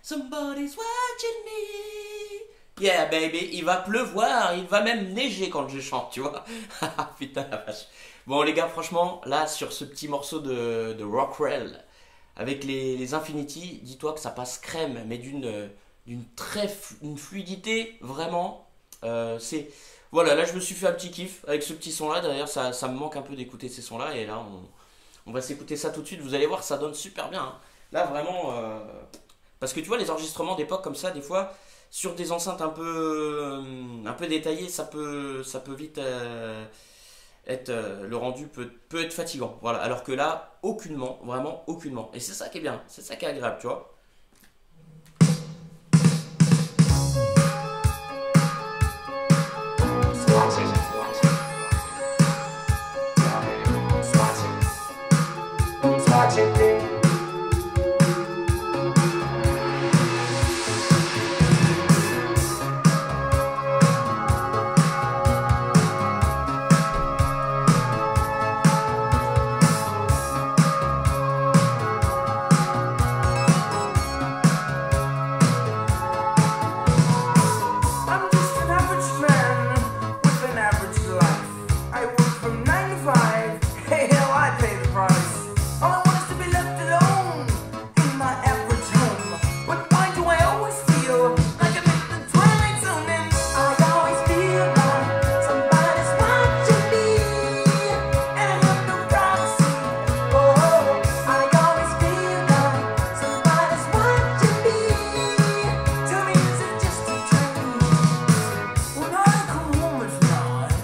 Somebody's watching me. Yeah, baby, il va pleuvoir, il va même neiger quand je chante, tu vois. Putain la vache. Bon, les gars, franchement, là, sur ce petit morceau de Rockwell, avec les Infinity, dis-toi que ça passe crème, mais une fluidité, vraiment. C'est. Voilà, là, je me suis fait un petit kiff avec ce petit son-là. D'ailleurs, ça me manque un peu d'écouter ces sons-là. Et là, on va s'écouter ça tout de suite. Vous allez voir, ça donne super bien, hein. Là, vraiment. Parce que tu vois, les enregistrements d'époque comme ça, des fois, sur des enceintes un peu détaillées, ça peut vite être. Le rendu peut être fatigant. Voilà. Alors que là, aucunement, vraiment aucunement. Et c'est ça qui est bien, c'est ça qui est agréable, tu vois. I'm just an average man with an average life. I work from 9 to 5. Hey, hell, I pay the price. All I want is to be left alone in my average home. But why do I always feel like I'm in the twilight zone? And I always feel like somebody's watching me, and I have no privacy. Oh, I always feel like somebody's watching me. Tell me, is it just a dream? When I come home at night,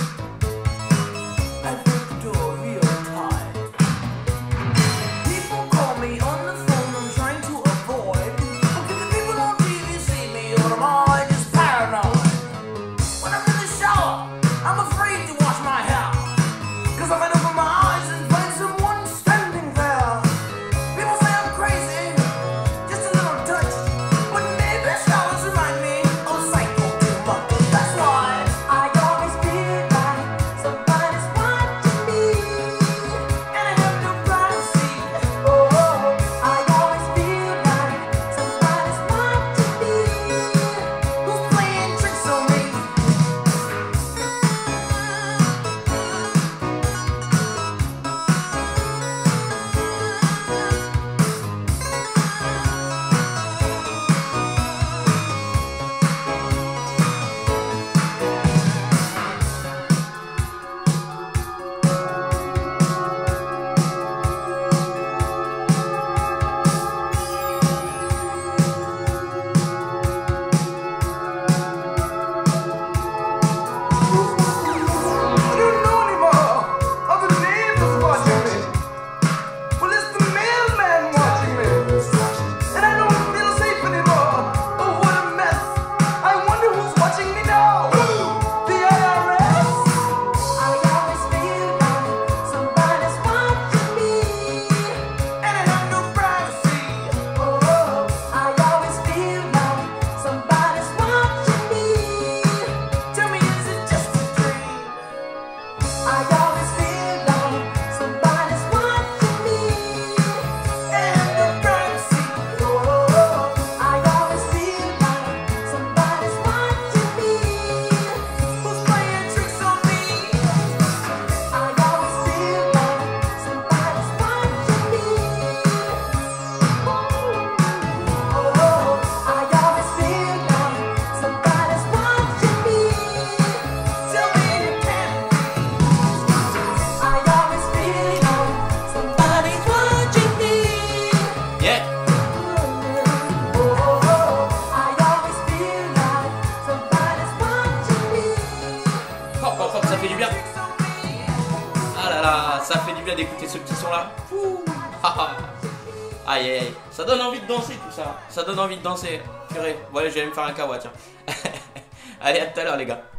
I break the door real tight. People call me on the phone, I'm trying to avoid. Because the people on TV see me, or am I just paranoid? When I'm in the shower, I'm afraid to wash my hair. Cause I might open my eyes and find someone standing there. People say I'm crazy, just a little touch. But maybe showers remind me of psycho too much. That's why I always feel like somebody's watching me, and I have no privacy. Oh, I always feel like somebody's watching me, who's playing tricks on me. I don't know anymore. Other neighbors watching me. Well, it's the mailman watching me. And I don't feel safe anymore. Oh, what a mess. I wonder who's watching me now. The IRS? I always feel like somebody's watching me, and I have no privacy. Oh, I always feel like somebody's watching me. Tell me, is it just a dream? I always feel like somebody's watching me, and no privacy. Oh, I always feel like somebody's watching me, who's playing tricks on me. I always feel like somebody's watching me. Oh, I always feel like somebody's watching me. Tell me you can't. I always feel like somebody's watching me. Yeah. Oh, I always feel like somebody's watching me. Hop, hop, hop, ça fait du bien. Tricks on me. Ah là là, ça fait du bien d'écouter ce petit son-là. Ouh. Ah, ah. Aïe aïe aïe. Ça donne envie de danser tout ça. Ça donne envie de danser. Purée. Bon allez, je vais aller me faire un kawa, tiens. Allez, à tout à l'heure les gars.